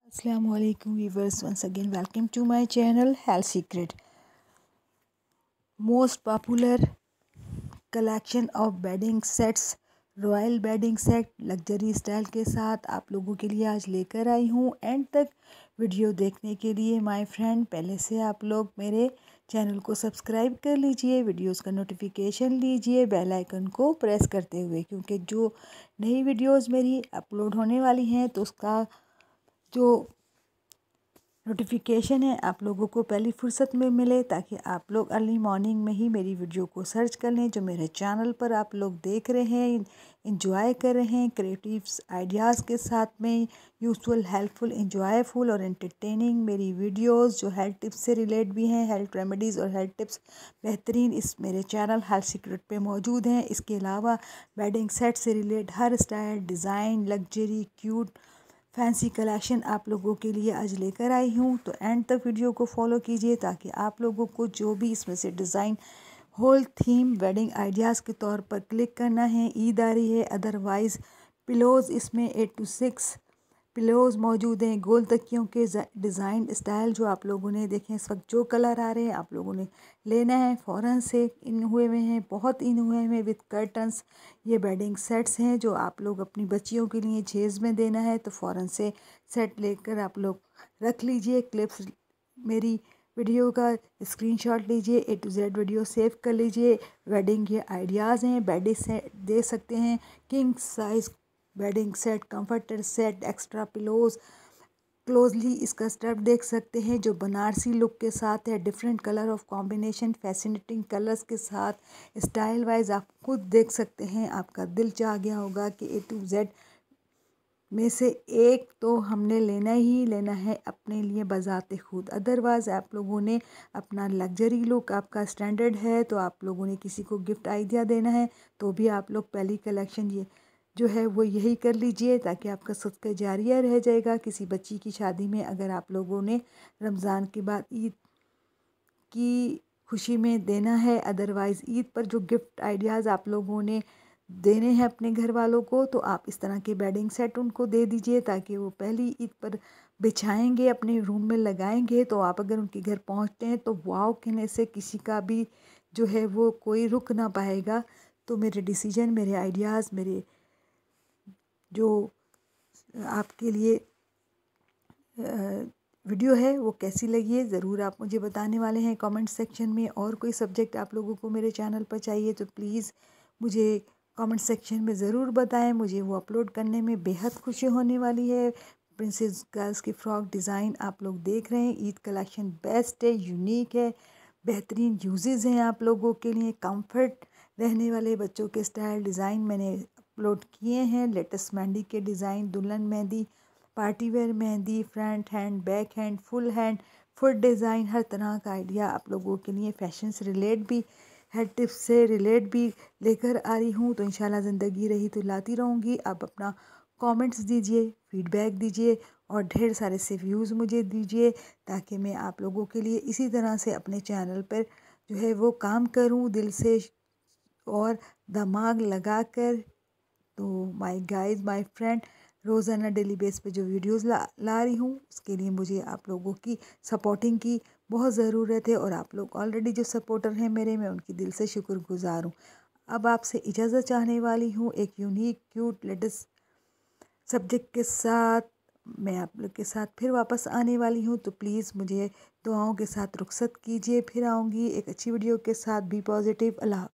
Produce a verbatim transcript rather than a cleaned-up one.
Assalamualaikum viewers, once again welcome to my channel Health Secret. Most popular collection of bedding sets, royal bedding set luxury style के साथ आप लोगों के लिए आज लेकर आई हूँ। एंड तक वीडियो देखने के लिए माय फ्रेंड पहले से आप लोग मेरे चैनल को सब्सक्राइब कर लीजिए, वीडियोस का नोटिफिकेशन लीजिए बेल आइकन को प्रेस करते हुए, क्योंकि जो नई वीडियोस मेरी अपलोड होने वाली हैं तो उसका जो नोटिफिकेशन है आप लोगों को पहली फुर्सत में मिले, ताकि आप लोग अर्ली मॉर्निंग में ही मेरी वीडियो को सर्च कर लें। जो मेरे चैनल पर आप लोग देख रहे हैं, इंजॉय कर रहे हैं क्रिएटिव आइडियाज़ के साथ में, यूज़फुल, हेल्पफुल, इंजॉयफुल और एंटरटेनिंग मेरी वीडियोस जो हेल्थ टिप्स से रिलेट भी हैं, हेल्थ रेमेडीज़ और हेल्थ टिप्स बेहतरीन इस मेरे चैनल हेल्थ सीक्रेट पे मौजूद हैं। इसके अलावा बेडिंग सेट से रिलेट हर style, design, luxury, cute, fancy collection आप लोगों के लिए आज लेकर आई हूँ। तो एंड तक वीडियो को फॉलो कीजिए, ताकि आप लोगों को जो भी इसमें से design, whole theme wedding ideas के तौर पर क्लिक करना है। ईद आ रही है, अदरवाइज़ पिलोज़ इसमें एट टू सिक्स पिलोज़ मौजूद हैं। गोल तकियों के डिज़ाइन स्टाइल जो आप लोगों ने देखें, इस वक्त जो कलर आ रहे हैं आप लोगों ने लेना है फ़ौरन से। इन हुए हुए हैं, बहुत इन हुए हुए विद कर्टन्स। ये बेडिंग सेट्स हैं जो आप लोग अपनी बच्चियों के लिए जेज़ में देना है, तो फ़ौरन से सेट लेकर आप लोग रख लीजिए। क्लिप्स मेरी वीडियो का स्क्रीनशॉट लीजिए, A to Z video save कर लीजिए। वेडिंग ये आइडियाज़ हैं, बेड सेट दे सकते हैं, king size bedding set, comforter set, extra pillows. Closely इसका स्टेप देख सकते हैं जो बनारसी लुक के साथ है, different colour of combination, fascinating colours के साथ, स्टाइल वाइज आप खुद देख सकते हैं। आपका दिल चाह गया होगा कि ए टू जेड में से एक तो हमने लेना ही लेना है अपने लिए बजाते खुद। अदरवाइज़ आप लोगों ने अपना लग्जरी लुक, आपका स्टैंडर्ड है तो आप लोगों ने किसी को गिफ्ट आइडिया देना है, तो भी आप लोग पहली कलेक्शन ये जो है वो यही कर लीजिए, ताकि आपका सदका जारिया रह जाएगा। किसी बच्ची की शादी में अगर आप लोगों ने रमज़ान के बाद ईद की खुशी में देना है, अदरवाइज़ ईद पर जो गिफ्ट आइडियाज़ आप लोगों ने देने हैं अपने घर वालों को, तो आप इस तरह के बेडिंग सेट उनको दे दीजिए, ताकि वो पहली ईद पर बिछाएंगे, अपने रूम में लगाएंगे, तो आप अगर उनके घर पहुंचते हैं तो वाव कहने से किसी का भी जो है वो कोई रुक ना पाएगा। तो मेरे डिसीजन, मेरे आइडियाज़, मेरे जो आपके लिए वीडियो है वो कैसी लगी है ज़रूर आप मुझे बताने वाले हैं कमेंट सेक्शन में। और कोई सब्जेक्ट आप लोगों को मेरे चैनल पर चाहिए तो प्लीज़ मुझे कमेंट सेक्शन में ज़रूर बताएं, मुझे वो अपलोड करने में बेहद खुशी होने वाली है। प्रिंसेस गर्ल्स की फ़्रॉक डिज़ाइन आप लोग देख रहे हैं, ईद कलेक्शन बेस्ट है, यूनिक है, बेहतरीन यूजेस हैं आप लोगों के लिए। कंफर्ट रहने वाले बच्चों के स्टाइल डिज़ाइन मैंने अपलोड किए हैं। लेटेस्ट मेहंदी के डिज़ाइन, दुल्हन mehndi, party wear mehndi, front hand, back hand, full hand, full design, हर तरह का आइडिया आप लोगों के लिए फैशन से रिलेट भी, हेल्थ टिप्स से रिलेट भी लेकर आ रही हूँ। तो इंशाल्लाह ज़िंदगी रही तो लाती रहूँगी। आप अपना कमेंट्स दीजिए, फीडबैक दीजिए और ढेर सारे से व्यूज़ मुझे दीजिए, ताकि मैं आप लोगों के लिए इसी तरह से अपने चैनल पर जो है वो काम करूँ दिल से और दिमाग लगा कर। तो माय गाइस, माय फ्रेंड, रोज़ाना डेली बेस पे जो वीडियोस ला ला रही हूँ उसके लिए मुझे आप लोगों की सपोर्टिंग की बहुत ज़रूरत है, और आप लोग ऑलरेडी जो सपोर्टर हैं मेरे, मैं उनकी दिल से शुक्रगुज़ार हूँ। अब आपसे इजाज़त चाहने वाली हूँ एक यूनिक, क्यूट, लेटेस्ट सब्जेक्ट के साथ। मैं आप लोग के साथ फिर वापस आने वाली हूँ, तो प्लीज़ मुझे दुआओं के साथ रुखसत कीजिए। फिर आऊँगी एक अच्छी वीडियो के साथ। Be positive. अल्लाह।